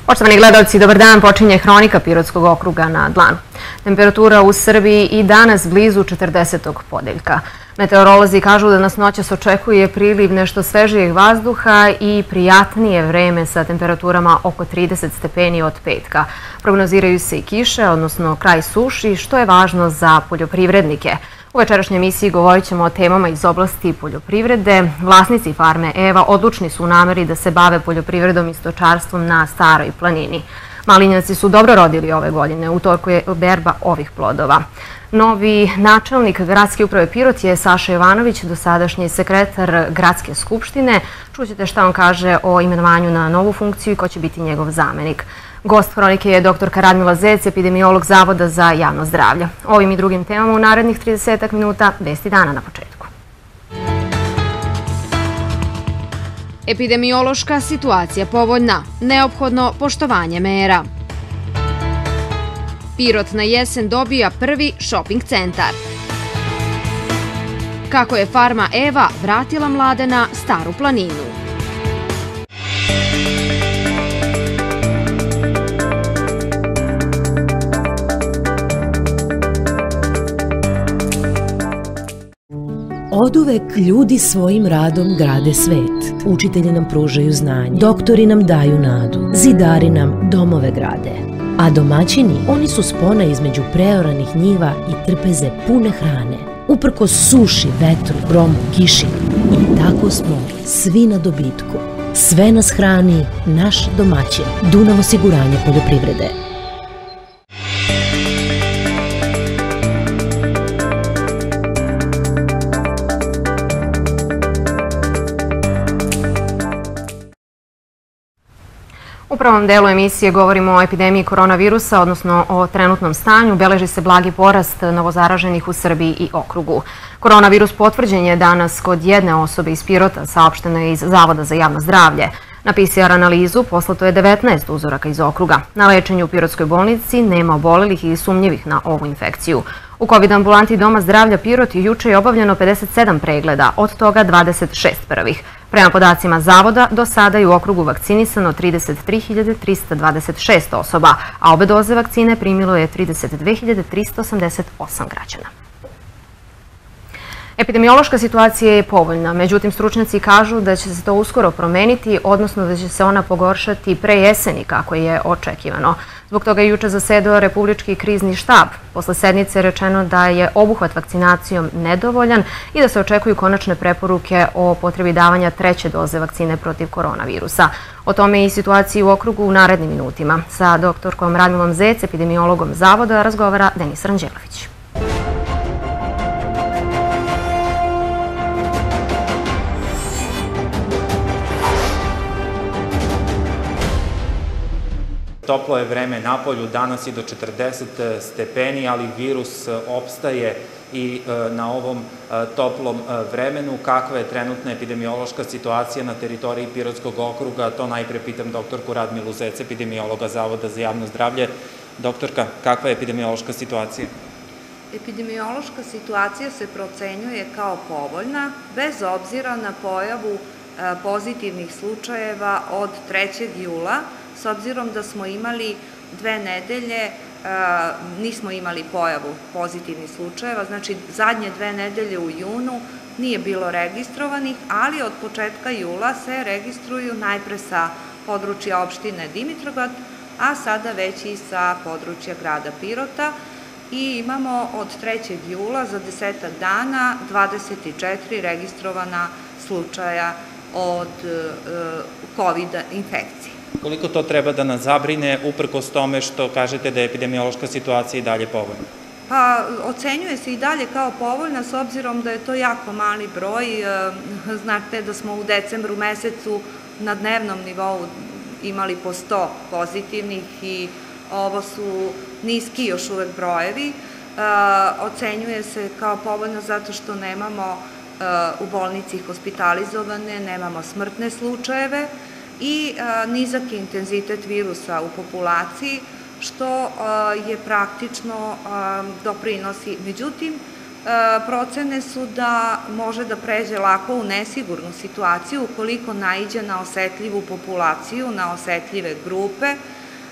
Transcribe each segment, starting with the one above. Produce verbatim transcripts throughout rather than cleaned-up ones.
Poštovani gledalci, dobar dan, počinje Hronika Pirotskog okruga na dlanu. Temperatura u Srbiji i danas blizu četrdesetog podeljka. Meteorolozi kažu da nas noćas očekuje priliv nešto svežijeg vazduha i prijatnije vreme sa temperaturama oko trideset stepeni od petka. Prognoziraju se i kiše, odnosno kraj suši, što je važno za poljoprivrednike. U večerašnjoj emisiji govorit ćemo o temama iz oblasti poljoprivrede. Vlasnici farme Eva odlučni su u nameri da se bave poljoprivredom i stočarstvom na Staroj planini. Malinjaci su dobro rodili ove godine, u toku je berba ovih plodova. Novi načelnik Gradske uprave Pirot je Saša Jovanović, dosadašnji sekretar Gradske skupštine. Čućete šta on kaže o imenovanju na novu funkciju i ko će biti njegov zamenik. Gost Hronike je doktorka Radmila Zec, epidemiolog Zavoda za javno zdravlje. Ovim i drugim temama u narednih tridesetak minuta, vesti dana na početku. Epidemiološka situacija povoljna, neophodno poštovanje mera. Pirot na jesen dobija prvi šoping centar. Kako je farma Eva vratila mlade na Staru planinu. Oduvek ljudi svojim radom grade svet. Učitelji nam pružaju znanje, doktori nam daju nadu, zidari nam domove grade. A domaćini, oni su spona između preoranih njiva i trpeze pune hrane. Uprkos suši, vetru, gromu, kiši. I tako smo svi na dobitku. Sve nas hrani naš domaćin, Dunav osiguranje poljoprivrede. U prvom delu emisije govorimo o epidemiji koronavirusa, odnosno o trenutnom stanju. Beleži se blagi porast novozaraženih u Srbiji i okrugu. Koronavirus potvrđen je danas kod jedne osobe iz Pirota, saopšteno je iz Zavoda za javno zdravlje. Na P C R analizu poslato je devetnaest uzoraka iz okruga. Na lečenju u Pirotskoj bolnici nema obolelih ili sumnjivih na ovu infekciju. U kovid ambulanti Doma zdravlja Pirot juče je obavljeno pedeset sedam pregleda, od toga dvadeset šest prvih. Prema podacima Zavoda, do sada je u okrugu vakcinisano trideset tri hiljade trista dvadeset šest osoba, a obe doze vakcine primilo je trideset dve hiljade trista osamdeset osam građana. Epidemiološka situacija je povoljna, međutim stručnjaci kažu da će se to uskoro promeniti, odnosno da će se ona pogoršati pre jeseni kako je očekivano. Zbog toga je juče zasedao Republički krizni štab. Posle sednice je rečeno da je obuhvat vakcinacijom nedovoljan i da se očekuju konačne preporuke o potrebi davanja treće doze vakcine protiv koronavirusa. O tome i situaciji u okrugu u narednim minutima. Sa doktorkom Radmilom Zec, epidemiologom Zavoda, razgovara Denis Ranđelović. Toplo je vreme napolju, danas i do četrdeset stepeni, ali virus opstaje i na ovom toplom vremenu. Kakva je trenutna epidemiološka situacija na teritoriji Pirotskog okruga? To najpre pitam doktorku Radmilu Zec, epidemiologa Zavoda za javno zdravlje. Doktorka, kakva je epidemiološka situacija? Epidemiološka situacija se procenjuje kao povoljna, bez obzira na pojavu pozitivnih slučajeva od trećeg jula, s obzirom da smo imali dve nedelje, nismo imali pojavu pozitivnih slučajeva, znači zadnje dve nedelje u junu nije bilo registrovanih, ali od početka jula se registruju najpre sa područja opštine Dimitrovgrad, a sada već i sa područja grada Pirota i imamo od trećeg jula za desetak dana dvadeset četiri registrovana slučaja od kovid infekcije. Koliko to treba da nas zabrine, uprkos tome što kažete da je epidemiološka situacija i dalje povoljna? Pa, ocenjuje se i dalje kao povoljna, s obzirom da je to jako mali broj. Znate da smo u decembru mesecu na dnevnom nivou imali po sto pozitivnih i ovo su niski još uvek brojevi. Ocenjuje se kao povoljno zato što nemamo u bolnici hospitalizovane, nemamo smrtne slučajeve i nizak intenzitet virusa u populaciji, što je praktično doprinosi. Međutim, procene su da može da pređe lako u nesigurnu situaciju ukoliko naiđe na osetljivu populaciju, na osetljive grupe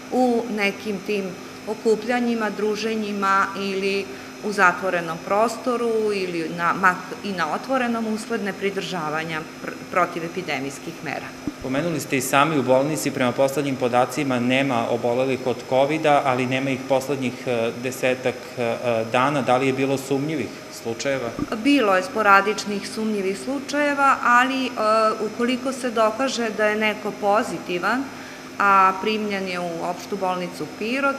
u nekim tim okupljanjima, druženjima ili u zatvorenom prostoru ili na, i na otvorenom usled nepridržavanja protivepidemijskih mera. Pomenuli ste i sami u bolnici, prema poslednjim podacima nema obolelih od kovida, ali nema ih poslednjih desetak dana. Da li je bilo sumnjivih slučajeva? Bilo je sporadičnih sumnjivih slučajeva, ali ukoliko se dokaže da je neko pozitivan, a primljen je u opštu bolnicu Pirot,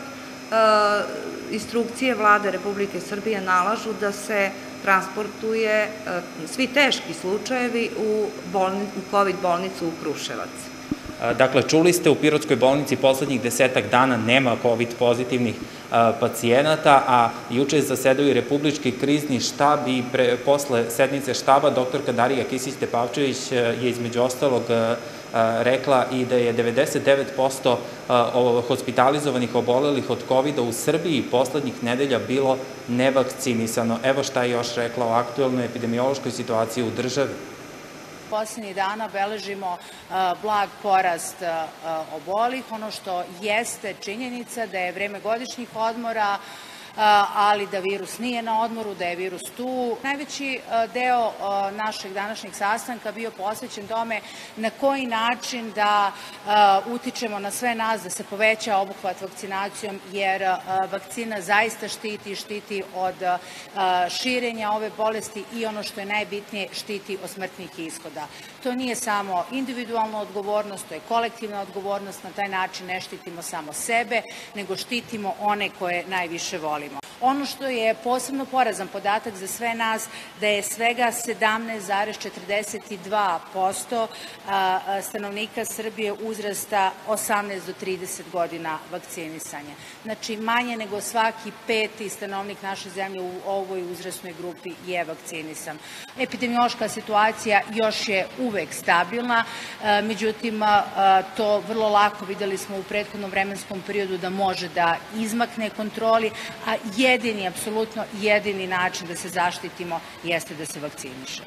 instrukcije Vlade Republike Srbije nalažu da se transportuje svi teški slučajevi u kovid bolnicu u Kruševac. Dakle, čuli ste, u Pirotskoj bolnici poslednjih desetak dana nema kovid pozitivnih pacijenata, a juče je zasedao i Republički krizni štab i posle sednice štaba doktorka Darija Kisić-Tepavčević je između ostalog rekla i da je devedeset devet posto hospitalizovanih obolelih od kovida u Srbiji poslednjih nedelja bilo nevakcinisano. Evo šta je još rekla o aktuelnoj epidemiološkoj situaciji u državi. Poslednjih dana beležimo blag porast obolih. Ono što jeste činjenica da je vreme godišnjih odmora, ali da virus nije na odmoru, da je virus tu. Najveći deo našeg današnjeg sastanka bio posvećen tome na koji način da utičemo na sve nas da se poveća obuhvat vakcinacijom, jer vakcina zaista štiti, štiti od širenja ove bolesti i ono što je najbitnije, štiti od smrtnih ishoda. To nije samo individualna odgovornost, to je kolektivna odgovornost, na taj način ne štitimo samo sebe, nego štitimo one koje najviše volimo. Ono što je posebno porazan podatak za sve nas, da je svega sedamnaest zarez četrdeset dva posto stanovnika Srbije uzrasta osamnaest do trideset godina vakcinisanja. Znači, manje nego svaki peti stanovnik naše zemlje u ovoj uzrasnoj grupi je vakcinisan. Epidemiološka situacija još je uvek stabilna, međutim, to vrlo lako videli smo u prethodnom vremenskom periodu da može da izmakne kontroli, a jedini, apsolutno jedini način da se zaštitimo jeste da se vakciniše.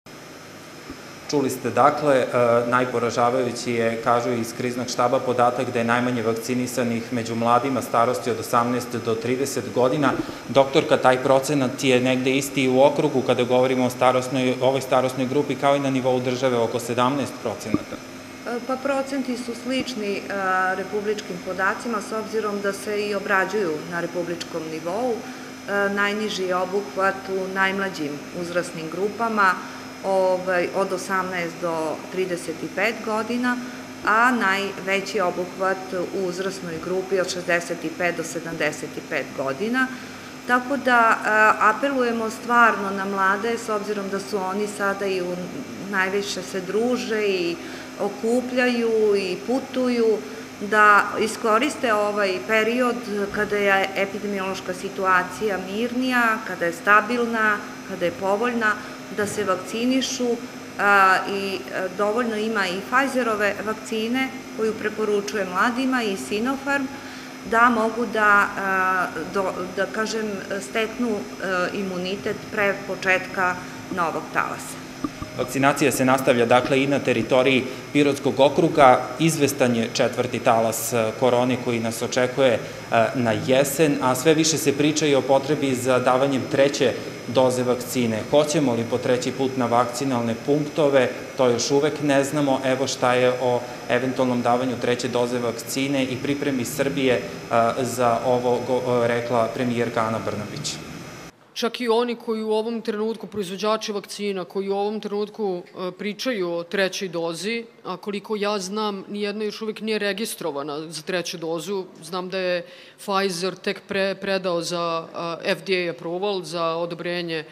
Čuli ste, dakle, najporažavajući je, kažu iz kriznog štaba, podatak da je najmanje vakcinisanih među mladima starosti od osamnaest do trideset godina. Doktorka, taj procenat je negde isti i u okrugu kada govorimo o ovoj starosnoj grupi, kao i na nivou države, oko sedamnaest procenata. Pa procenti su slični republičkim podacima, s obzirom da se i obrađuju na republičkom nivou. Najniži je obuhvat u najmlađim uzrasnim grupama, od osamnaest do trideset pet godina, a najveći obuhvat u uzrasnoj grupi od šezdeset pet do sedamdeset pet godina. Tako da apelujemo stvarno na mlade, s obzirom da su oni sada i najviše se druže i okupljaju i putuju, da iskoriste ovaj period kada je epidemiološka situacija mirnija, kada je stabilna, kada je povoljna, da se vakcinišu i dovoljno ima i Pfizerove vakcine koju preporučuje mladima i Sinopharm, da mogu da, da kažem, steknu imunitet pre početka novog talasa. Vakcinacija se nastavlja, dakle, i na teritoriji Pirotskog okruga. Izvestan je četvrti talas korone koji nas očekuje na jesen, a sve više se priča i o potrebi za davanjem treće doze vakcine. Hoćemo li po treći put na vakcinalne punktove, to još uvek ne znamo. Evo šta je o eventualnom davanju treće doze vakcine i pripremi Srbije za ovo rekla premijerka Ana Brnabić. Čak i oni koji u ovom trenutku, proizvođači vakcina, koji u ovom trenutku pričaju o trećoj dozi, a koliko ja znam, nijedna još uvek nije registrovana za treću dozu. Znam da je Pfizer tek predao za F D A approval, za odobrenje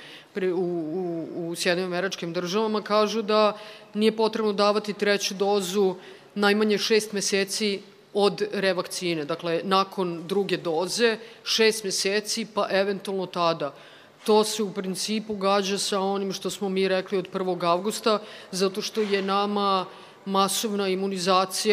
u Sjedinim Američkim Državama. Kažu da nije potrebno davati treću dozu najmanje šest meseci od revakcine, dakle, nakon druge doze, šest meseci, pa eventualno tada. To se u principu gađa sa onim što smo mi rekli od prvog avgusta, zato što je nama masovna imunizacija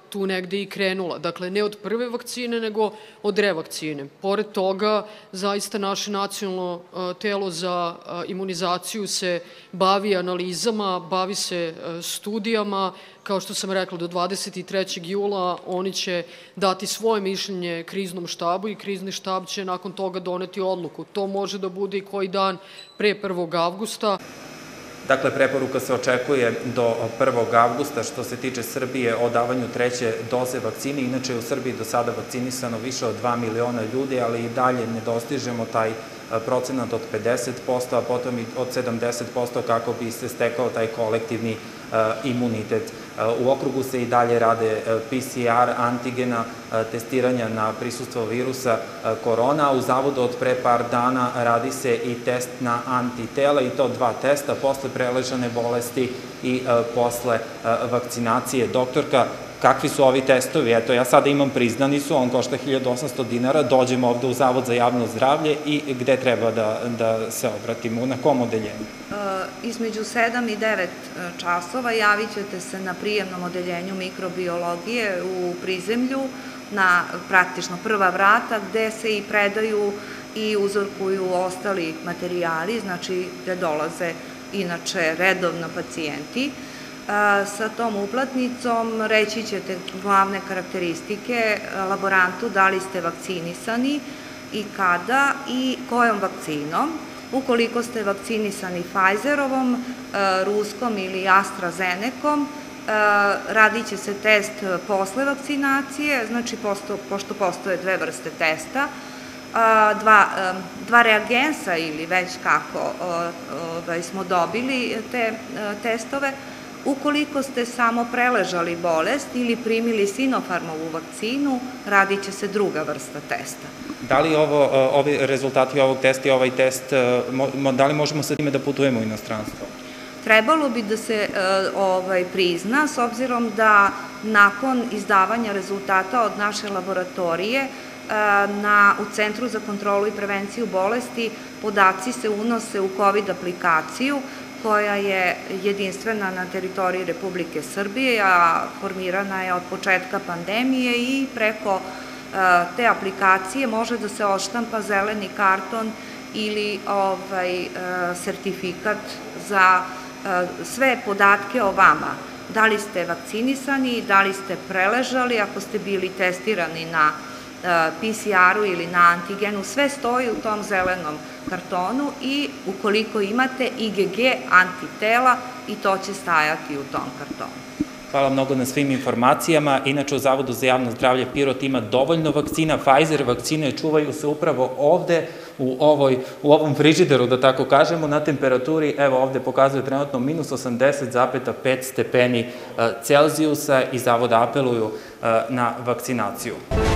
tu negde i krenula. Dakle, ne od prve vakcine, nego od revakcine. Pored toga, zaista naše nacionalno telo za imunizaciju se bavi analizama, bavi se studijama. Kao što sam rekla, do dvadeset trećeg jula oni će dati svoje mišljenje kriznom štabu i krizni štab će nakon toga doneti odluku. To može da bude i koji dan pre prvog avgusta. Dakle, preporuka se očekuje do prvog avgusta što se tiče Srbije o davanju treće doze vakcine. Inače je u Srbiji do sada vakcinisano više od dva miliona ljudi, ali i dalje ne dostižemo taj procenat od pedeset posto, a potom i od sedamdeset posto kako bi se stekao taj kolektivni imunitet. U okrugu se i dalje rade P C R, antigena, testiranja na prisustvo virusa korona. U zavodu od pre par dana radi se i test na antitela i to dva testa, posle preležane bolesti i posle vakcinacije. Doktorka, kakvi su ovi testovi? Eto, ja sada imam priznanicu, on košta hiljadu osamsto dinara, dođem ovde u Zavod za javno zdravlje i gde treba da se obratimo, na kom odeljenju? Između sedam i devet časova javit ćete se na prijemnom odeljenju mikrobiologije u prizemlju, na praktično prva vrata, gde se i predaju i uzorkuju ostali materijali, znači gde dolaze inače redovno pacijenti. Sa tom uplatnicom reći ćete glavne karakteristike laborantu, da li ste vakcinisani i kada i kojom vakcinom. Ukoliko ste vakcinisani Pfizerovom, ruskom ili AstraZenecom, radit će se test posle vakcinacije, znači pošto postoje dve vrste testa, dva reagensa ili već kako smo dobili te testove. Ukoliko ste samo preležali bolest ili primili Sinopharmovu vakcinu, radit će se druga vrsta testa. Da li ovi rezultati ovog testa i ovaj test, da li možemo sa time da putujemo u inostranstvo? Trebalo bi da se prizna, s obzirom da nakon izdavanja rezultata od naše laboratorije u Centru za kontrolu i prevenciju bolesti podaci se unose u COVID aplikaciju, koja je jedinstvena na teritoriji Republike Srbije, a formirana je od početka pandemije i preko te aplikacije može da se odštampa zeleni karton ili sertifikat za sve podatke o vama. Da li ste vakcinisani, da li ste preležali, ako ste bili testirani na P C R-u ili na antigenu, sve stoji u tom zelenom kartonu i ukoliko imate I G G antitela i to će stajati u tom kartonu. Hvala mnogo na svim informacijama. Inače, u Zavodu za javno zdravlje Pirot ima dovoljno vakcina. Pfizer vakcine čuvaju se upravo ovde, u ovom frižideru, da tako kažemo, na temperaturi, evo ovde pokazuje trenutno minus osamdeset zarez pet stepeni Celzijusa i Zavoda apeluju na vakcinaciju.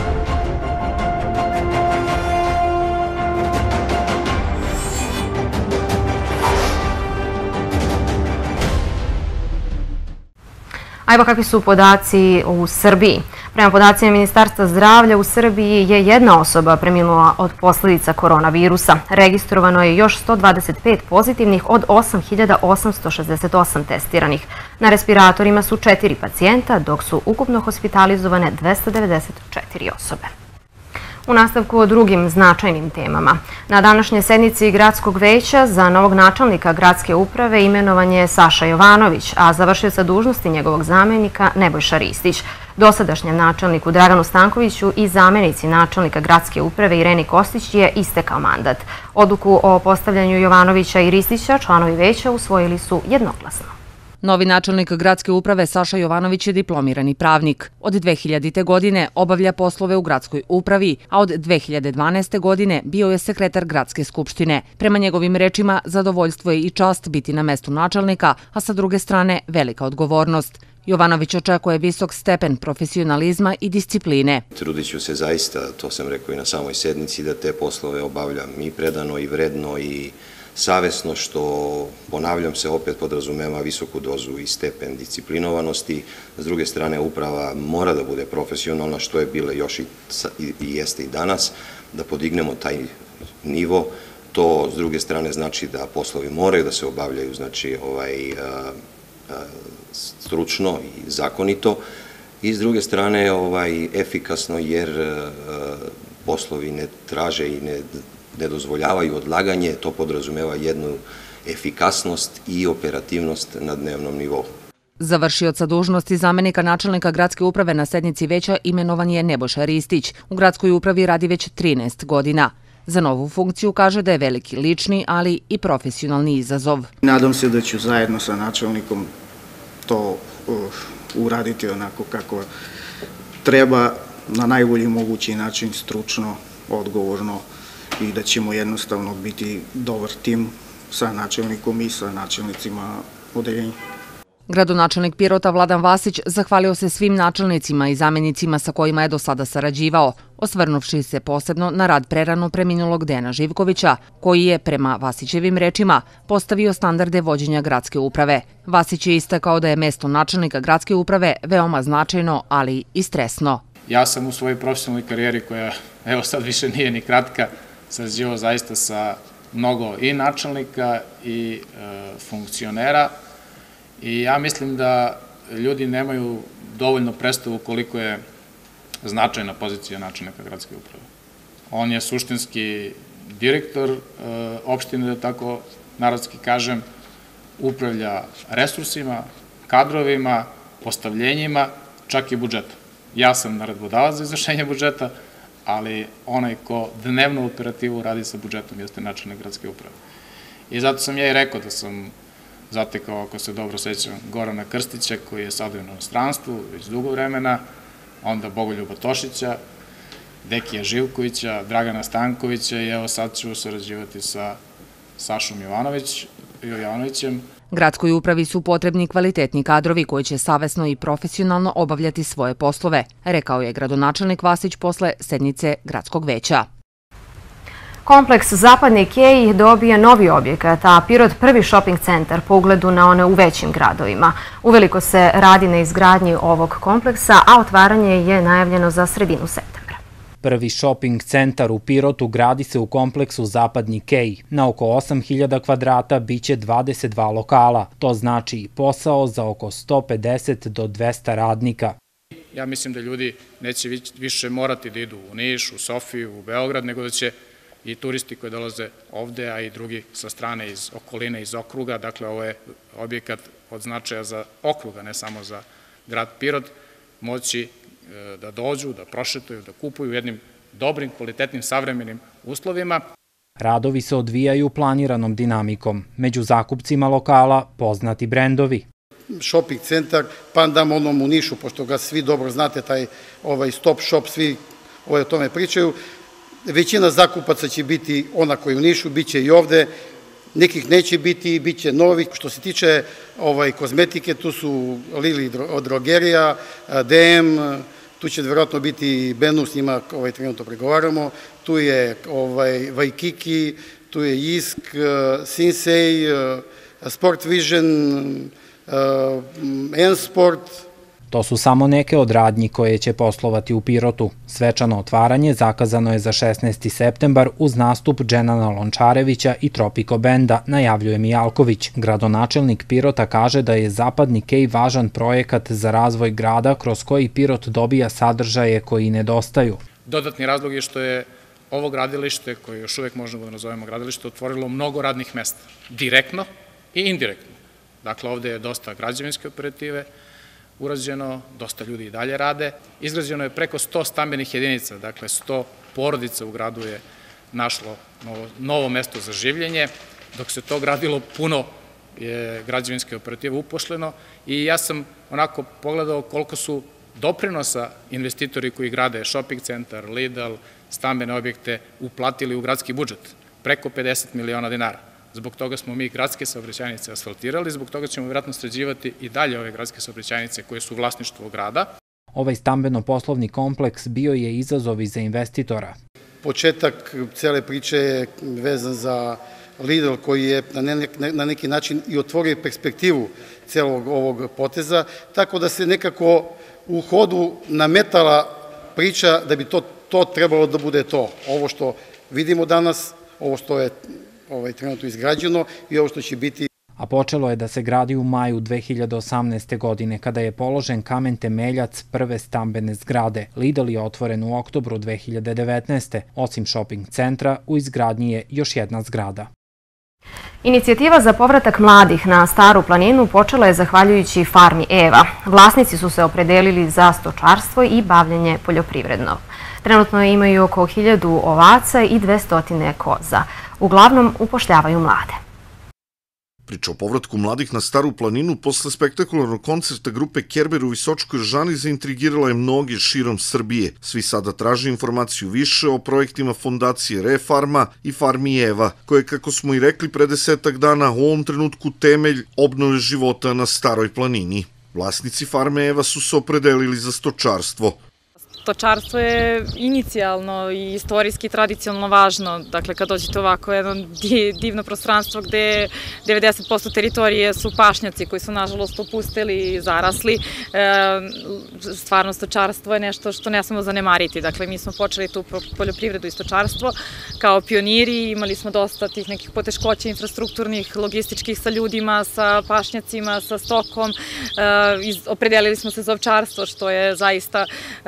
A evo kakvi su podaci u Srbiji. Prema podacima Ministarstva zdravlja, u Srbiji je jedna osoba preminula od posljedica koronavirusa. Registrovano je još sto dvadeset pet pozitivnih od osam hiljada osamsto šezdeset osam testiranih. Na respiratorima su četiri pacijenta, dok su ukupno hospitalizovane dvesta devedeset četiri osobe. U nastavku o drugim značajnim temama. Na današnjoj sednici Gradskog veća za novog načelnika gradske uprave imenovan je Saša Jovanović, a za vršioca dužnosti njegovog zamenika Nebojša Ristić. Dosadašnjem načelniku Draganu Stankoviću i zamenici načelnika gradske uprave Ireni Kostić je istekao mandat. Odluku o postavljanju Jovanovića i Ristića članovi veća usvojili su jednoglasno. Novi načelnik gradske uprave Saša Jovanović je diplomirani pravnik. Od dve hiljadite. godine obavlja poslove u gradskoj upravi, a od dve hiljade dvanaeste. godine bio je sekretar gradske skupštine. Prema njegovim rečima, zadovoljstvo je i čast biti na mestu načelnika, a sa druge strane velika odgovornost. Jovanović očekuje visok stepen profesionalizma i discipline. Trudit ću se zaista, to sam rekao i na samoj sednici, da te poslove obavljam i predano i vredno i savesno, što, ponavljam se, opet podrazumeva visoku dozu i stepen disciplinovanosti. S druge strane, uprava mora da bude profesionalna, što je bila još i jeste i danas, da podignemo taj nivo. To, s druge strane, znači da poslovi moraju da se obavljaju, znači, stručno i zakonito, i s druge strane ovaj, efikasno jer poslovi ne traže i ne, ne dozvoljavaju odlaganje, to podrazumeva jednu efikasnost i operativnost na dnevnom nivou. Za vršioca dužnosti zamenika načelnika gradske uprave na sednici veća imenovan je Nebojša Ristić. U gradskoj upravi radi već trinaest godina. Za novu funkciju kaže da je veliki lični, ali i profesionalni izazov. Nadam se da ću zajedno sa načelnikom to uraditi onako kako treba, na najbolji mogući način, stručno, odgovorno i da ćemo jednostavno biti dobar tim sa načelnikom i sa načelnicima odeljenja. Gradonačelnik Pirota Vladan Vasić zahvalio se svim načelnicima i zamenicima sa kojima je do sada sarađivao, osvrnuvši se posebno na rad prerano preminulog Dejana Živkovića, koji je, prema Vasićevim rečima, postavio standarde vođenja gradske uprave. Vasić je istakao da je mesto načelnika gradske uprave veoma značajno, ali i stresno. Ja sam u svojoj profesionalnoj karijeri, koja evo sad više nije ni kratka, sarađivao zaista sa mnogo i načelnika i funkcionera. I ja mislim da ljudi nemaju dovoljno predstavu koliko je značajna pozicija načelnika gradske uprave. On je suštinski direktor opštine, da tako narodski kažem, upravlja resursima, kadrovima, postavljenjima, čak i budžetom. Ja sam naredbodavac za izvršenje budžeta, ali onaj ko dnevnu operativu radi sa budžetom jeste načelnik gradske uprave. I zato sam ja i rekao da sam zatekao, ako se dobro sećam, Gorana Krstića, koji je sada u inostranstvu već dugo vremena, onda Bogoljuba Tošića, Dekija Živkovića, Dragana Stankovića i evo sad ću sarađivati sa Sašom Jovanovićem. Gradskoj upravi su potrebni kvalitetni kadrovi koji će savesno i profesionalno obavljati svoje poslove, rekao je gradonačelnik Vasić posle sednice gradskog veća. Kompleks Zapadni Kej dobija novi objekat, a Pirot prvi shopping centar po ugledu na one u većim gradovima. Uveliko se radi na izgradnji ovog kompleksa, a otvaranje je najavljeno za sredinu septembra. Prvi shopping centar u Pirotu gradi se u kompleksu Zapadni Kej. Na oko osam hiljada kvadrata biće dvadeset dva lokala. To znači i posao za oko sto pedeset do dvesta radnika. Ja mislim da ljudi neće više morati da idu u Niš, u Sofiju, u Beograd, nego da će i turisti koji dolaze ovde, a i drugi sa strane iz okoline, iz okruga. Dakle, ovo je objekat od značaja za okruga, ne samo za grad Pirot, moći da dođu, da prošetuju, da kupuju jednim dobrim, kvalitetnim, savremenim uslovima. Radovi se odvijaju planiranom dinamikom. Među zakupcima lokala poznati brendovi. Shopping centar, Pandam onom u Nišu, pošto ga svi dobro znate, taj stop shop, svi o tome pričaju. Većina zakupaca će biti ona koji u Nišu, bit će i ovde, nekih neće biti, bit će novih. Što se tiče kozmetike, tu su Lili drogerija, D M, tu će vjerojatno biti Benus, s njima trenutno pregovaramo, tu je Waikiki, tu je Isk, Sinsei, Sport Vision, N-Sport. To su samo neke od radnji koje će poslovati u Pirotu. Svečano otvaranje zakazano je za šesnaesti septembar uz nastup Dženana Lončarevića i Tropiko benda, najavljuje Mijalković. Gradonačelnik Pirota kaže da je Zapadni Kej važan projekat za razvoj grada kroz koji Pirot dobija sadržaje koji nedostaju. Dodatni razlog je što je ovo gradilište, koje još uvek možemo da nazovemo gradilište, otvorilo mnogo radnih mesta, direktno i indirektno. Dakle, ovde je dosta građevinske operative urađeno, dosta ljudi i dalje rade. Izgrađeno je preko sto stambenih jedinica, dakle sto porodica u gradu je našlo novo mesto za življenje. Dok se to gradilo, puno je građevinske operative upošljeno i ja sam onako pogledao koliko su doprinosa investitori koji grade shopping centar, Lidl, stambene objekte uplatili u gradski budžet. Preko pedeset miliona dinara. Zbog toga smo mi gradske saobraćajnice asfaltirali, zbog toga ćemo vjerojatno sređivati i dalje ove gradske saobraćajnice koje su vlasništvo grada. Ovaj stambeno-poslovni kompleks bio je izazov i za investitora. Početak cele priče je vezan za Lidl koji je na neki način i otvorio perspektivu celog ovog poteza, tako da se nekako u hodu nametala priča da bi to trebalo da bude to. Ovo što vidimo danas, ovo što je trenutno izgrađeno i ovo što će biti. a počelo je da se gradi u maju dve hiljade osamnaeste. godine, kada je položen kamen temeljac prve stambene zgrade. Lidl je otvoren u oktobru dve hiljade devetnaeste. Osim shopping centra, u izgradnji je još jedna zgrada. Inicijativa za povratak mladih na Staru planinu počela je zahvaljujući farmi Eva. Vlasnici su se opredelili za stočarstvo i bavljenje poljoprivrednom. Trenutno imaju oko hiljadu ovaca i dvesta koza. Uglavnom upošljavaju mlade. Priča o povratku mladih na Staru planinu posle spektakularnog koncerta grupe Kerber u Visočkoj Ržani zaintrigirala je mnoge širom Srbije. Svi sada traže informaciju više o projektima fondacije Refarma i farmi Eva, koje, kako smo i rekli pre desetak dana, u ovom trenutku temelj obnove života na Staroj planini. Vlasnici farme Eva su se opredelili za stočarstvo. Stočarstvo je inicijalno i istorijski tradicionalno važno. Dakle, kad dođete ovako jedno divno prostranstvo gde devedeset posto teritorije su pašnjaci koji su nažalost opusteli i zarasli, stvarno stočarstvo je nešto što ne smemo zanemariti. Dakle, mi smo počeli tu poljoprivredu i stočarstvo kao pioniri, imali smo dosta tih nekih poteškoća infrastrukturnih, logističkih sa ljudima, sa pašnjacima, sa stokom. Opredelili smo se za ovčarstvo, što je zaista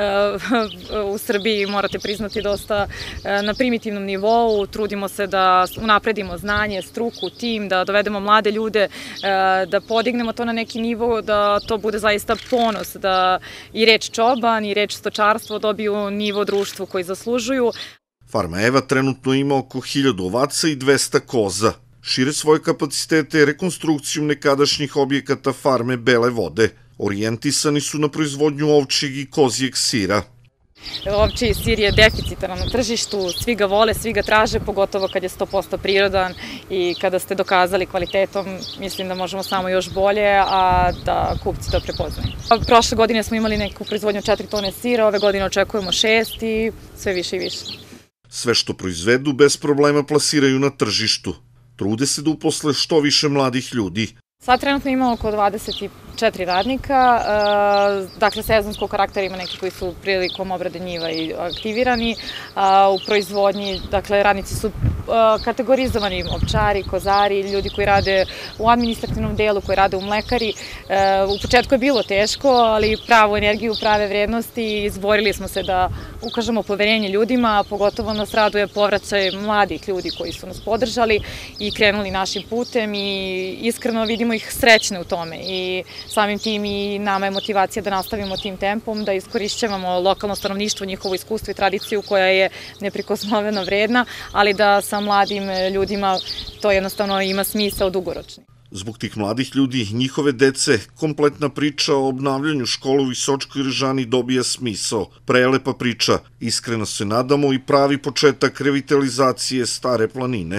u Srbiji, morate priznati, dosta na primitivnom nivou. Trudimo se da unapredimo znanje, struku, tim, da dovedemo mlade ljude, da podignemo to na neki nivo, da to bude zaista ponos, da i reč čoban i reč stočarstvo dobiju nivo društvu koji zaslužuju. Farma Eva trenutno ima oko hiljadu ovaca i dvesta koza. Šire svoje kapacitete rekonstrukcijom nekadašnjih objekata farme Bele vode. Orijentisani su na proizvodnju ovčjeg i kozijeg sira. Ovčji sir je deficitaran na tržištu, svi ga vole, svi ga traže, pogotovo kad je sto posto prirodan i kada ste dokazali kvalitetom, mislim da možemo samo još bolje, a da kupci to prepoznaju. Prošle godine smo imali neku proizvodnju četiri tone sira, ove godine očekujemo šest i sve više i više. Sve što proizvedu bez problema plasiraju na tržištu. Trude se da uposle što više mladih ljudi. Sad trenutno imamo oko dvadeset četiri radnika, dakle sezonskog karaktera ima neki koji su prilikom obrade njiva i aktivirani. U proizvodnji, dakle radnici su kategorizovani ovčari, kozari, ljudi koji rade u administrativnom delu, koji rade u mlekari. U početku je bilo teško, ali pravu energiju, prave vrednosti, izborili smo se da ukažemo poverenje ljudima, pogotovo nas raduje povraćaj mladih ljudi koji su nas podržali i krenuli našim putem i iskreno vidimo ih srećne u tome i samim tim i nama je motivacija da nastavimo tim tempom, da iskorišćavamo lokalno stanovništvo, njihovo iskustvo i tradiciju koja je neprikosnoveno vredna, ali da sa mladim ljudima to jednostavno ima smisao dugoročni. Zbog tih mladih ljudi i njihove dece, kompletna priča o obnavljanju škole u Visočkoj Ržani dobija smisao. Prelepa priča, iskreno se nadamo i pravi početak revitalizacije Stare planine.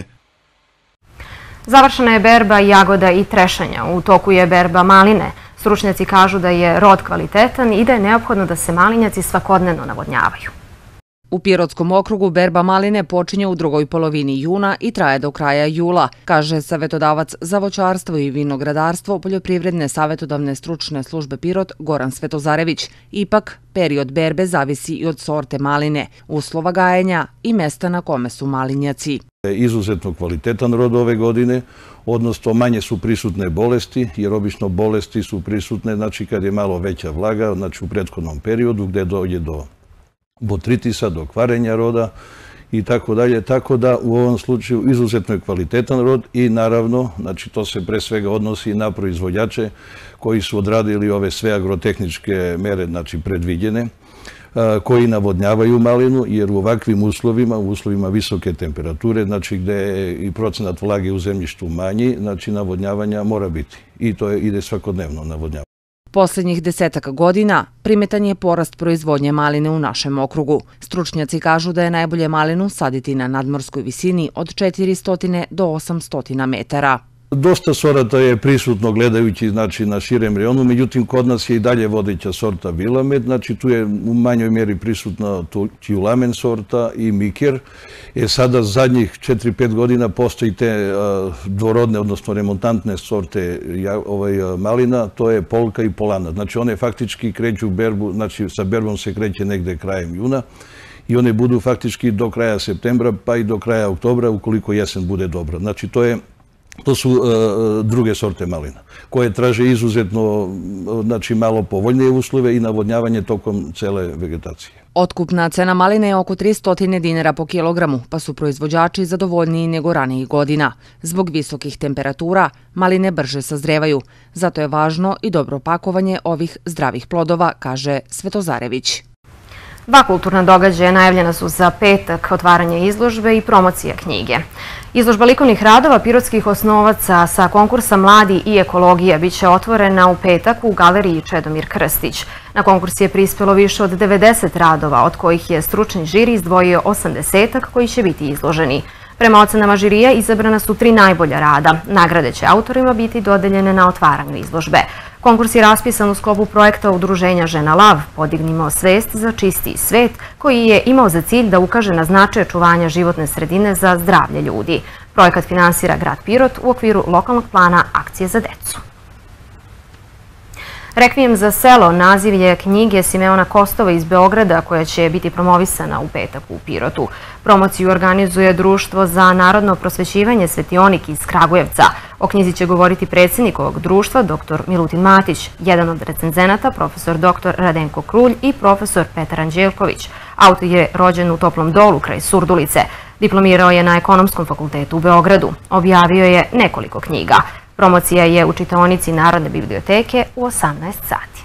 Završena je berba jagoda i trešanja. U toku je berba maline. Stručnjaci kažu da je rod kvalitetan i da je neophodno da se malinjaci svakodnevno navodnjavaju. U Pirotskom okrugu berba maline počinje u drugoj polovini juna i traje do kraja jula, kaže savetodavac za voćarstvo i vinogradarstvo Poljoprivredne savetodavne stručne službe Pirot Goran Svetozarević. Ipak, period berbe zavisi i od sorte maline, uslova gajenja i mesta na kome su malinjaci. Izuzetno kvalitetan rod ove godine, odnosno manje su prisutne bolesti, jer obično bolesti su prisutne znači kad je malo veća vlaga, znači u prethodnom periodu gde dođe do botritisa, do kvarenja roda i tako dalje. Tako da u ovom slučaju izuzetno je kvalitetan rod i naravno, znači to se pre svega odnosi na proizvođače koji su odradili ove sve agrotehničke mere, znači predviđene, koji navodnjavaju malinu, jer u ovakvim uslovima, u uslovima visoke temperature, znači gde je i procenat vlage u zemljištu manji, znači navodnjavanja mora biti. I to ide svakodnevno navodnjavanje. Poslednjih desetaka godina primetan je porast proizvodnje maline u našem okrugu. Stručnjaci kažu da je najbolje malinu saditi na nadmorskoj visini od četiristo do osamsto metara. Dosta sorata je prisutno gledajući znači, na širem rejonu, međutim kod nas je i dalje vodeća sorta Vilamet, znači tu je u manjoj mjeri prisutna Tjulamen sorta i Miker. E sada zadnjih četiri pet godina postoji te dvorodne, odnosno remontantne sorte ovaj, malina, to je Polka i Polana. Znači one faktički kreću berbu, znači sa berbom se kreće negde krajem juna i one budu faktički do kraja septembra pa i do kraja oktobra ukoliko jesen bude dobra. Znači to je to su druge sorte malina, koje traže izuzetno, znači, malo povoljnije uslove i navodnjavanje tokom cele vegetacije. Otkupna cena maline je oko tristo dinara po kilogramu, pa su proizvođači zadovoljniji nego ranijih godina. Zbog visokih temperatura, maline brže sazrevaju. Zato je važno i dobro pakovanje ovih zdravih plodova, kaže Svetozarević. Dva kulturna događaja najavljena su za petak, otvaranje izložbe i promocija knjige. Izložba likovnih radova pirotskih osnovaca sa konkursa Mladi i ekologija biće otvorena u petak u galeriji Čedomir Krstić. Na konkurs je prispelo više od devedeset radova, od kojih je stručni žiri izdvojio osamdesetak koji će biti izloženi. Prema ocenama žirija izabrana su tri najbolja rada. Nagrade će autorima biti dodeljene na otvaranju izložbe. Konkurs je raspisan u sklopu projekta Udruženja Žena Lav Podignimo svest za čistiji svet, koji je imao za cilj da ukaže na značaj očuvanja životne sredine za zdravlje ljudi. Projekat finansira grad Pirot u okviru lokalnog plana Akcije za decu. Rekvijem za selo naziv je knjige Simeona Kostova iz Beograda koja će biti promovisana u petak u Pirotu. Promociju organizuje Društvo za narodno prosvećivanje Svetionik iz Kragujevca. O knjizi će govoriti predsjednik ovog društva, doktor Milutin Matić, jedan od recenzenata, profesor doktor Radenko Krulj i profesor Petar Anđelković. Autor je rođen u Toplom Dolu kraj Surdulice. Diplomirao je na Ekonomskom fakultetu u Beogradu. Objavio je nekoliko knjiga. Promocija je u čitaonici Narodne biblioteke u osamnaest sati.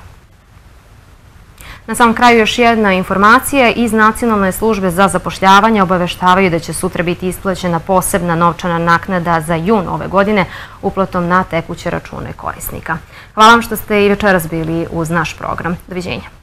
Na samom kraju još jedna informacija. Iz Nacionalne službe za zapošljavanje obaveštavaju da će sutra biti isplaćena posebna novčana naknada za jun ove godine uplatom na tekuće račune korisnika. Hvala vam što ste i večeras bili uz naš program. Doviđenja.